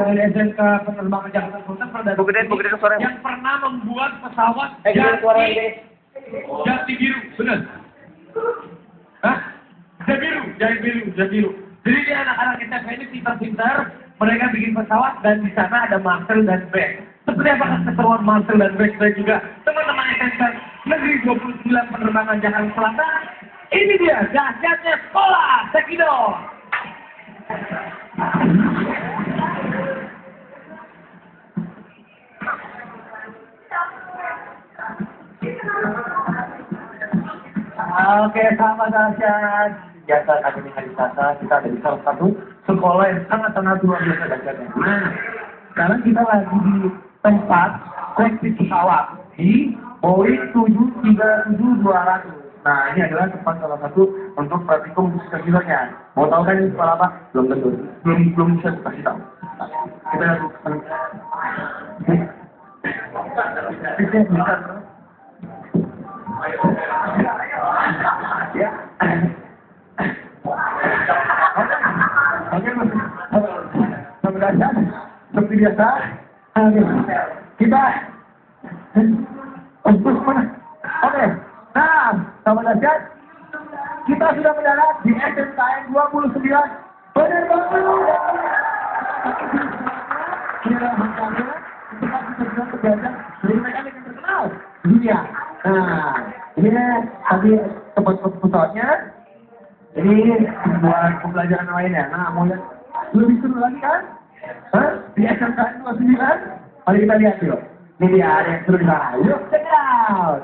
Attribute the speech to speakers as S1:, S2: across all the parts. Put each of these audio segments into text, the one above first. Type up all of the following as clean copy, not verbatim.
S1: dari SMK Penerbangan Jakarta Selatan pernah yang pernah membuat pesawat jati biru, benar? Hah? Jati biru. Jadi dia anak-anak SMK ini pintar-pintar, mereka bikin pesawat dan di sana ada Marcel dan Beck. Seperti apa keseruan Marcel dan Beck dan juga teman-teman SMK Negeri 29 Penerbangan Jakarta Selatan. Ini dia dahsyatnya sekolah Sekidor. Oke, selamat dahsyat. Biasa Akademi Harisata, kita ada di salah satu sekolah yang sangat-sangat luar biasa dahsyatnya. Nah, sekarang kita lagi di tempat kokpit pesawat di Boeing 737-200. Nah, ini adalah tempat salah satu untuk praktikum khusus Sekidornya. Mau tahu kan ini sekolah apa? Belum tentu. Belum bisa kasih tahu. Nah, kita lakukan. Ya. Oke, seperti biasa, kita untuk mana? Oke, nah, sama dahsyat, kita sudah mendarat di SMKN 29 Penerbangan. Kira makanya kita bisa belajar dari mekanik yang terkenal di dunia. Nah, ini tadi tempat pesawatnya. Ini buat pembelajaran lainnya. Nah, mau lihat lebih seru lagi kan? Hah? Di SMK 29? Mari kita lihat yuk. Ini dia ada yang seru di sana. Yuk, check it out.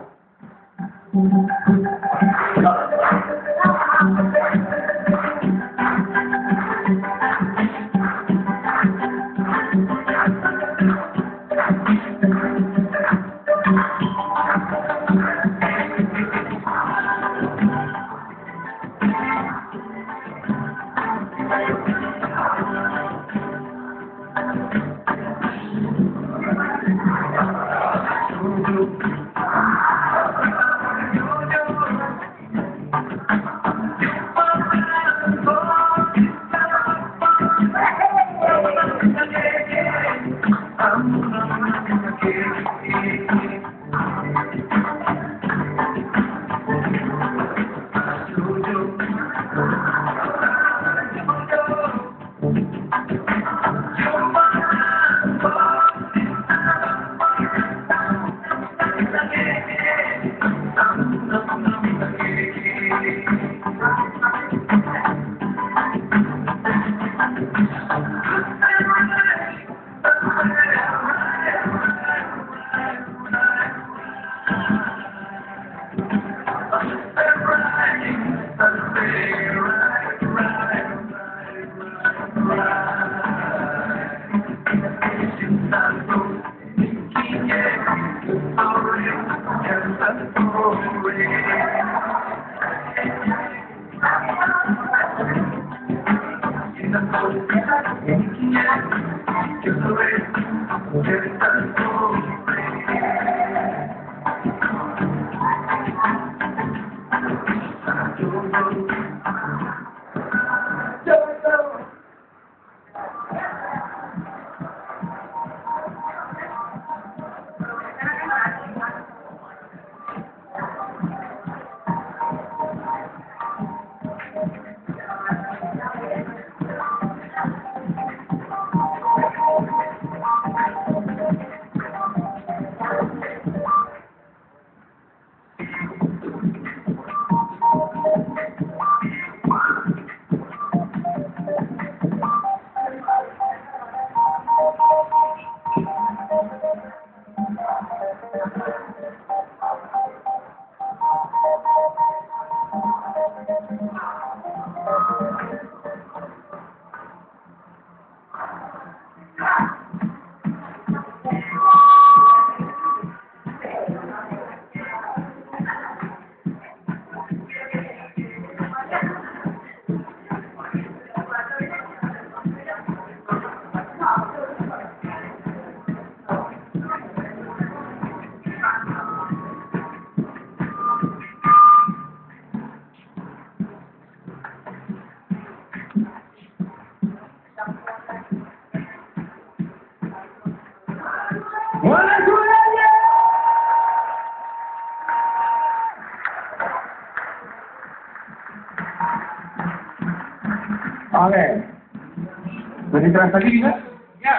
S1: Oke. Lebih keras lagi bisa?
S2: Ya.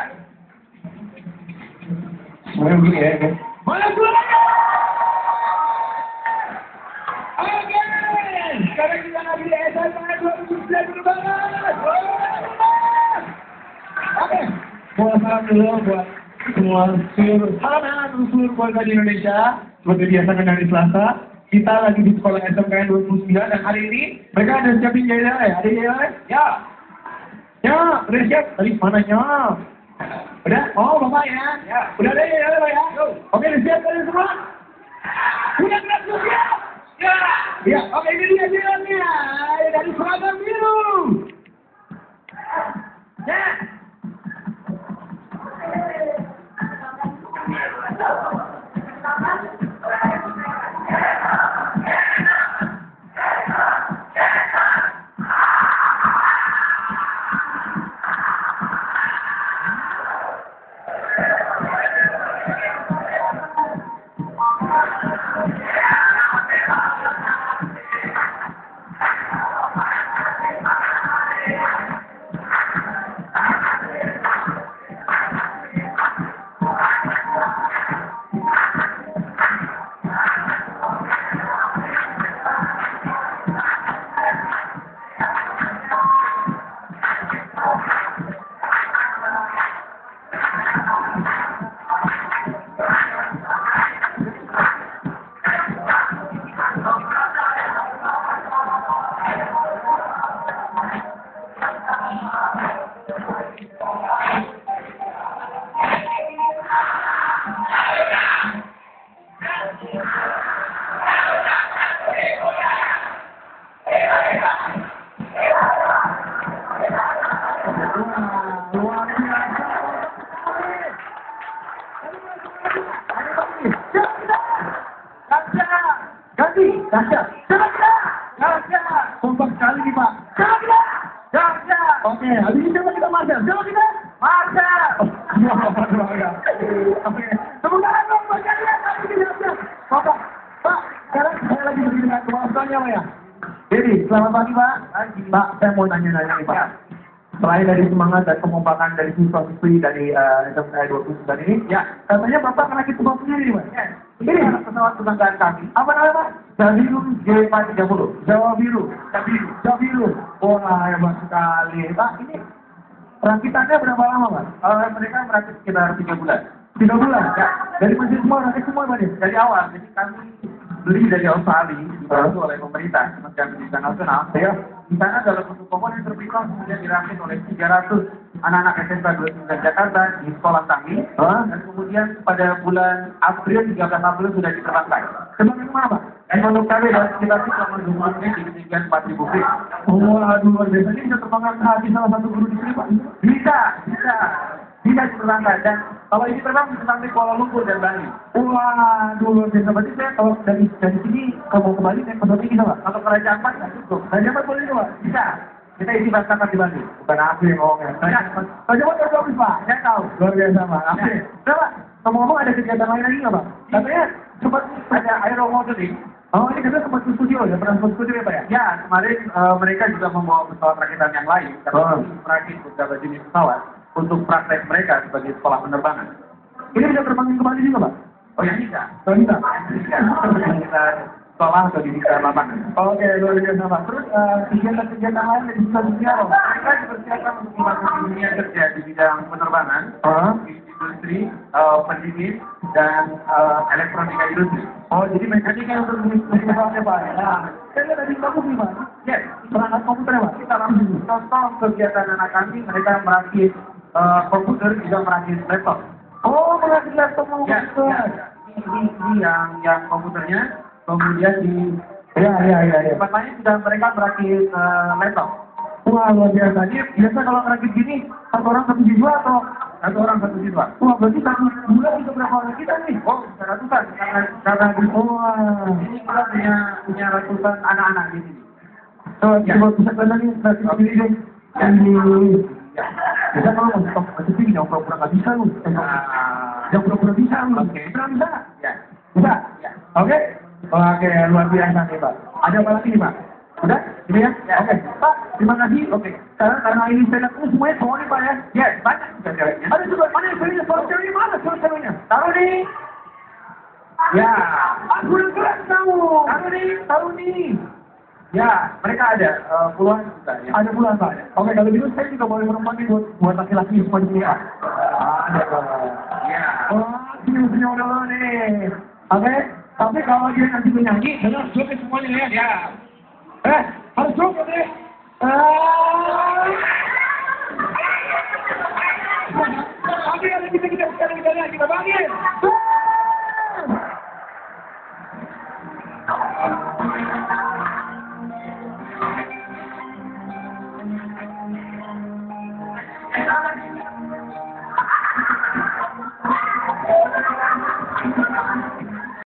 S1: Semuanya begini ya. Oke.
S2: Mana suaranya? Oke. Sekarang kita lagi di SMA 2009 berbanget. Oke.
S1: Buat salam dulu buat semua seluruh keluarga di Indonesia. Seperti biasa kan hari Selasa, kita lagi di sekolah SMKN 29 dan hari ini mereka ada siapin jajanan ya? Ada jajanan?
S2: Ya.
S1: Ya, udah siap. Tadi mananya? Udah? Oh, Bapak ya?
S2: Ya.
S1: Udah ada jajanan Pak ya?
S2: Yo.
S1: Oke, udah siap kalian semua?
S2: Udah gerak siap? Ya.
S1: Iya, oke ini dia jajarannya dari seragam biru.
S2: Ya.
S1: Ganti, dahsyat.
S2: Coba kita. Ya.
S1: Kompak sekali nih Pak.
S2: Coba kita. Ya.
S1: Oke, habis ini coba kita marchel.
S2: Coba kita. Masa.
S1: Oke, tepuk tangan dong buat kalian. Habis ini dahsyat. Kompak. Pak, sekarang saya lagi berdiri dengan kepala sekolahnya Pak ya. Jadi, selamat pagi Pak. Pak, saya mau tanya-nanya nih Pak. Selain dari semangat dan kekompakan dari siswa-siswi dari SMK 29 ini, ya, katanya Bapak merakit pesawat sendiri, Pak.
S2: Ya.
S1: Ini pesawat kebanggaan kami. Apa namanya, Pak? Jabiru J430. Jawa Biru. Jawa Biru. Wah, hebat sekali. Pak, ini rakitannya berapa lama, Pak?
S2: Mereka merakit sekitar 3 bulan.
S1: 3 bulan? Ya. Dari mesin semua, rakit semua, Pak?
S2: Dari awal, jadi kami beli dari Australia, dibantu oleh pemerintah, Kementerian Pendidikan Nasional.
S1: Ya.
S2: Di sana dalam bentuk komponen terpisah kemudian dirakit oleh 300 anak-anak SMK 29 Jakarta di sekolah kami. Dan kemudian pada bulan April, 13 April sudah diterbangkan.
S1: Terbang mana, Pak?
S2: Dan menurut kami dan sekitar selama 20 menit di ketinggian 4.000 feet.
S1: Waduh, luar biasa. Ini bisa terbangkan ke hati salah satu guru di sini, Pak.
S2: Bisa diterbangkan. Dan kalau ini terbang bisa sampai Kuala Lumpur dan Bali.
S1: Waduh, luar biasa. Berarti saya kalau dari sini kalau mau ke Bali naik pesawat ini bisa, Pak?
S2: Kalau Raja Ampat nggak cukup.
S1: Raja Ampat boleh juga, Pak?
S2: Bisa. Kita isi masakan di Bali.
S1: Bukan aku yang ngomongnya. Raja Ampat udah habis, Pak?
S2: Saya tahu.
S1: Luar biasa, Pak. Oke.
S2: Ya.
S1: Udah, Pak. Ngomong-ngomong ada kegiatan lain lagi nggak, Pak? Katanya sempat
S2: Ada aero modeling.
S1: Oh, ini kita sempat ke studio ya? Pernah ke studio ya, Pak ya?
S2: Ya, kemarin mereka juga membawa pesawat rakitan yang lain. Karena merakit beberapa jenis pesawat untuk praktek mereka sebagai sekolah penerbangan.
S1: Ini bisa terbangin ke Bali juga, Pak?
S2: Oh, yang bisa.
S1: Oh, bisa.
S2: Bisa. Kita sekolah atau di lapangan.
S1: Oke, luar biasa, Pak. Terus kegiatan-kegiatan lain yang bisa apa?
S2: Mereka dipersiapkan untuk memasuki dunia kerja di bidang penerbangan, di industri, pendingin, dan elektronika industri.
S1: Oh, jadi mekanika untuk mesin pesawatnya, Pak. Nah, saya lihat tadi bagus nih, Pak.
S2: Yes,
S1: Perangkat komputer ya, Pak?
S2: kita langsung contoh kegiatan anak kami, mereka merakit komputer, juga merakit laptop.
S1: Oh, merakit laptop
S2: Ya,
S1: komputer.
S2: ini yang komputernya, kemudian di
S1: Ya.
S2: tempat lain sudah mereka merakit laptop.
S1: Wah, luar biasa. Ini biasa kalau merakit gini, satu orang satu siswa atau?
S2: Satu orang satu siswa.
S1: Wah, berarti satu bulan bisa berapa orang kita nih?
S2: Oh, bisa ratusan karena di
S1: Wah.
S2: ini kita punya ratusan anak-anak di sini.
S1: Coba bisa kalian nih, merakit sendiri dong.
S2: Ya.
S1: Bisa kalau mau stop, masih tinggi, jangan pura-pura nggak bisa lu. Jangan pura-pura bisa lu.
S2: Oke.
S1: Beneran bisa?
S2: Ya.
S1: Bisa?
S2: Ya.
S1: Oke? Oke, luar biasa nih, Pak. Ada apa lagi nih, Pak? Udah? Ini ya?
S2: Ya.
S1: Oke. Pak, terima kasih. Oke. Sekarang karena ini saya lihat semuanya cowok nih Pak ya.
S2: Ya, banyak juga ceweknya.
S1: Ada juga, mana yang ceweknya? Suara ceweknya mana? Suara ceweknya?
S2: Taruh nih. Ya,
S1: Aku udah keren kamu.
S2: taruh nih. Ya, mereka ada puluhan juga ya.
S1: Ada pula Pak. Oke, kalau gitu saya juga boleh menumpang nih buat laki-laki semuanya ini Pak. Ada Pak.
S2: Ya.
S1: Wah, senyum-senyum dulu nih. Oke, tapi kalau dia nanti menyanyi, dengar joget semuanya ya.
S2: Ya.
S1: Harus joget ya. Oke, kita bangkit.